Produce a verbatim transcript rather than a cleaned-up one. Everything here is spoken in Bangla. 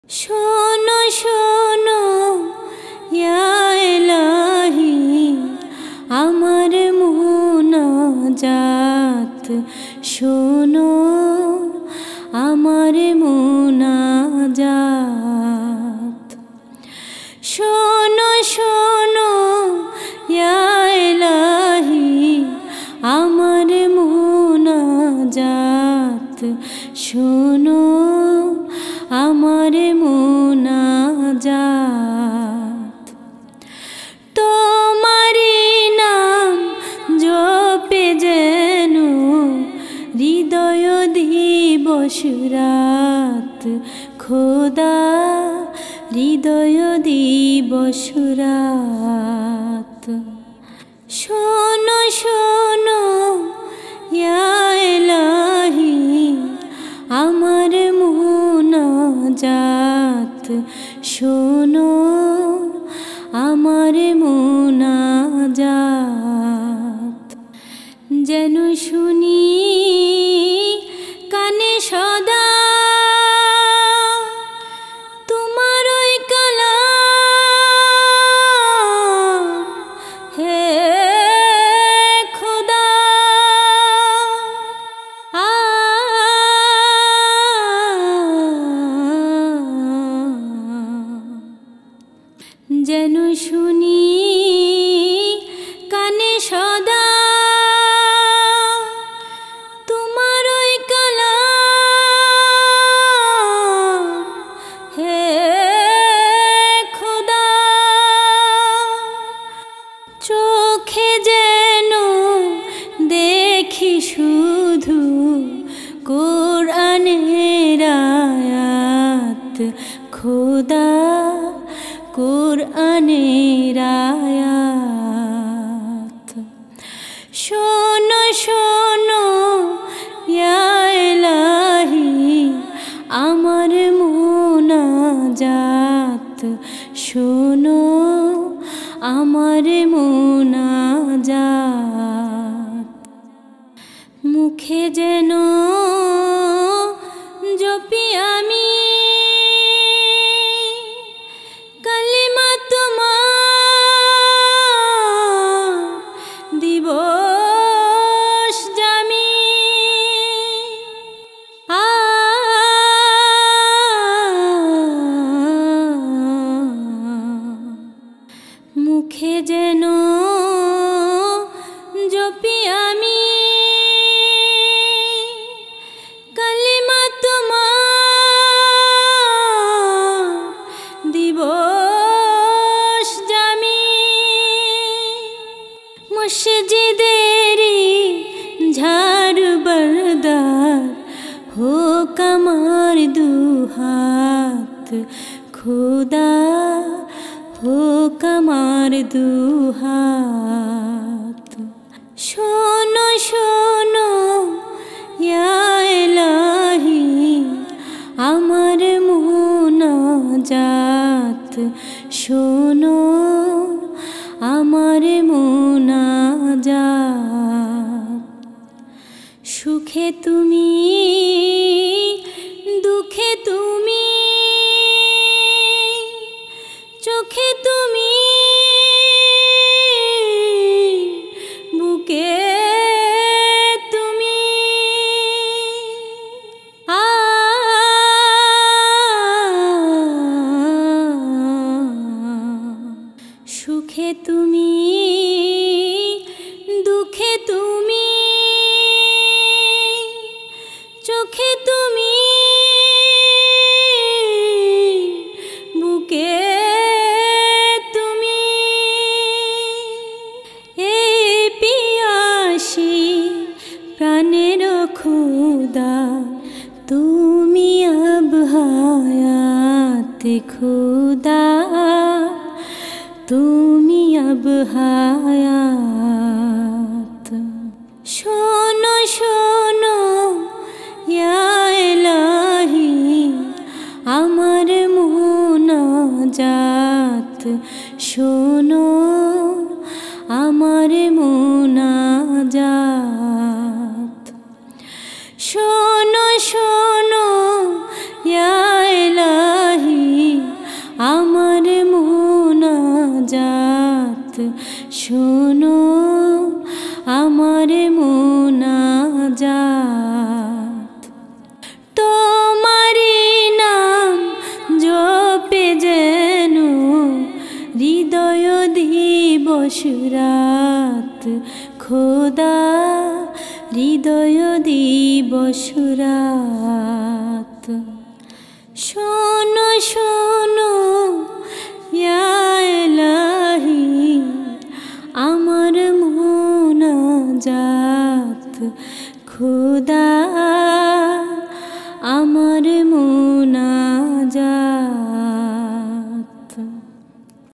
শোনো শোনো ইয়া ইলাহি আমার মুনাজাত শোনো আমার মুনাজাত শোনো শোনো ইয়া ইলাহি আমার মুনাজাত শোনো আমার মুনাজাত তোমারি নাম জপে যেন হৃদয় দিবস রাত খোদা হৃদয় দিবস রাত শোনো শোনো ইয়া ইলাহি আমার মুনাজাত শোনো আমার মুনাজাত যেন শুনি কানে সদা তোমার ওই কালাম হে খোদা আ যেন শুনি কানে সদা তোমার ওই কালাম হে খোদা চোখে যেন দেখি শুধু কোরআনের আয়াত খোদা কোরআনের আয়াত শোনো শোনো ইয়া ইলাহি আমার মুনাজাত শোনো আমার মুনাজাত মুখে যেন জপি আমি কালিমা তোমার দিবস জামি আ মুখে যেন জপি আমি কালিমা তোমার দিবস জামি মসজিদেরি ঝাড়ু বরদার হোক আমার দুহাত খোদা হোক আমার দুহাত শোনো শোনো ইয়া ইলাহি আমার মুনাজাত শোনো আমার মুনাজাত সুখে তুমি দুঃখে তুমি চোখে তুমি বুকে তুমি আ সুখে তুমি দুঃখে তুমি চোখে তুমি বুকে তুমি এই পিয়াসী প্রাণের খোদা তুমি আব হায়াত খোদা তুমি আব হায়াত শোনো শোনো ইয়া ইলাহি আমার মুনাজাত শোনো আমার মুনাজাত শোনো শোনো ইয়া ইলাহি খোদা হৃদয় দিবস রাত। শোনো শোনো ইয়া ইলাহি আমার মুনাজাত খোদা